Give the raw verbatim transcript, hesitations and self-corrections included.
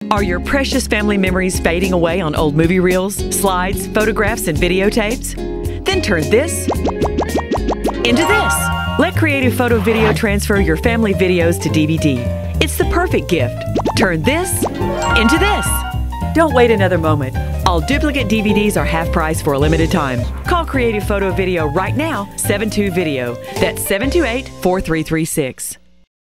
Are your precious family memories fading away on old movie reels, slides, photographs, and videotapes? Then turn this into this. Let Creative Photo Video transfer your family videos to D V D. It's the perfect gift. Turn this into this. Don't wait another moment. All duplicate D V Ds are half price for a limited time. Call Creative Photo Video right now, seven two video. That's seven two eight, four three three six.